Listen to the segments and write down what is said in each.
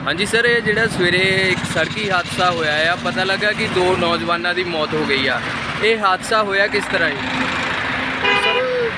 हाँ जी सर, ये जिहड़ा सवेरे एक सड़की हादसा होया है, पता लगा कि दो नौजवानों की मौत हो गई है। ये हादसा होया किस तरह है? सर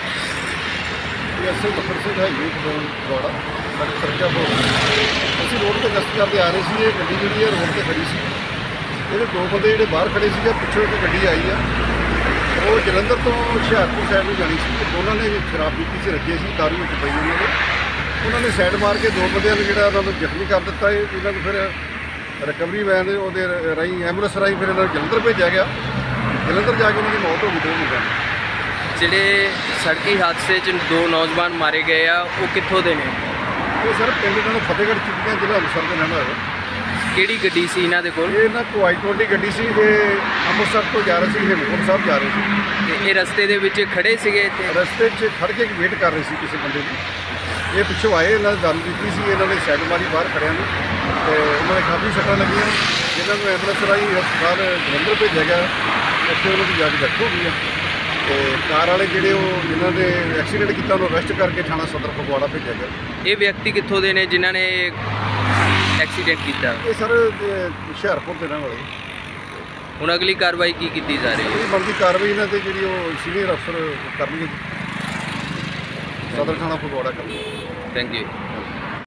एस बखर सिंह है यूथ दौड़ा सरका ਅਸੀਂ रोड पर गश्त करते आ रहे थे। ये गड्डी जी है रोड पर खड़ी सी। ये दो बंदे जो बाहर खड़े थे, पिछों एक गड्डी आई है, वो जलंधर तो हुशियारपुर साइड में जानी सी। दोनों ने शराब पीती से रखी सी, दारू में पई उन्होंने साइड मार के दो बंदियां ने जिहड़ा उन्होंने जख्मी कर दिता है। इन्होंने फिर रिकवरी वैन ਉਹਦੇ ਰਾਹੀਂ ਐਂਬੂਲੈਂਸ ਰਾਹੀਂ फिर इन्होंने जलंधर भेजा गया। जलंधर जाके उन्होंने मौत हो गई। दो मुंडिਆਂ ਜਿਹੜੇ सड़की हादसे च दो नौजवान मारे गए आ, वो कित्थों दे ने? ये सर पिंड इन्होंने फतेहगढ़ चुੱਕੀਆਂ ਜ਼ਿਲ੍ਹਾ ਅੰਮ੍ਰਿਤਸਰ ਦੇ ਰਹਿਣ ਵਾਲੇ। ਕਿਹੜੀ ਗੱਡੀ ਸੀ ਇਹਨਾਂ ਦੇ ਕੋਲ? ਇਹ ਇਹਨਾਂ ਕੋਲ i20 ਗੱਡੀ ਸੀ। ਇਹ ਅੰਮ੍ਰਿਤਸਰ ਤੋਂ ਜਾ ਰਹੇ ਸੀ, ਹੇਮਕੁੰਟ ਸਾਹਿਬ ਜਾ ਰਹੇ ਸੀ। ਤੇ ਇਹ ਰਸਤੇ ਦੇ ਵਿੱਚ ਖੜੇ ਸੀਗੇ ਇੱਥੇ? ਰਸਤੇ 'ਚ ਖੜ ਕੇ ਵੇਟ ਕਰ ਰਹੇ ਸੀ ਕਿਸੇ ਬੰਦੇ ਦੀ। ਇਹ ਪਿੱਛੋਂ ਆਏ, ਇਹਨਾਂ ਨੇ ਦਾਰੂ ਪੀਤੀ ਸੀ, ਇਹਨਾਂ ਨੇ ਸਾਈਡ ਮਾਰੀ ਬਾਹਰ ਖੜਿਆਂ ਨੂੰ ਤੇ ਉਹਨਾਂ ਦੇ ਕਾਫੀ ਸੱਟਾਂ ਲੱਗੀਆਂ, ਜਿਨ੍ਹਾਂ ਨੂੰ ਐਂਬੂਲੈਂਸ ਰਾਹੀਂ ਹਸਪਤਾਲ ਜਲੰਧਰ ਭੇਜਿਆ ਗਿਆ। ਇੱਥੇ ਉਹਨਾਂ ਦੀ ਜਾ ਕੇ ਡੈਥ ਹੋ ਗਈ ਆ। ਤੇ ਕਾਰ ਵਾਲੇ ਜਿਹੜੇ ਉਹ ਜਿਨ੍ਹਾਂ ਨੇ ਐਕਸੀਡੈਂਟ ਕੀਤਾ ਉਹਨੂੰ ਅਰੈਸਟ ਕਰਕੇ ਥਾਣਾ ਸਦਰ ਫਗਵਾੜਾ ਭੇਜਿਆ ਗਿਆ। ਇਹ ਵਿਅਕਤੀ ਕਿੱਥੋਂ ਦੇ ਨੇ ਜਿਨ੍ਹਾਂ ਨੇ ਐਕਸੀਡੈਂਟ ਕੀਤਾ? ਇਹ ਸਰ ਹੁਸ਼ਿਆਰਪੁਰ ਦੇ ਰਹਿਣ ਵਾਲੇ। ਹੁਣ ਅਗਲੀ ਕਾਰਵਾਈ ਕੀ ਕੀਤੀ ਜਾ ਰਹੀ ਹੈ? ਇਹ ਬਣਦੀ ਕਾਰਵਾਈ ਇਹਨਾਂ ਤੇ ਜਿਹੜੀ ਉਹ ਸੀਨੀਅਰ ਅਫਸਰ ਕਰਨਗੇ, ਸਦਰ ਥਾਣਾ ਫਗਵਾੜਾ ਕਰਨਗੇ। Thank you.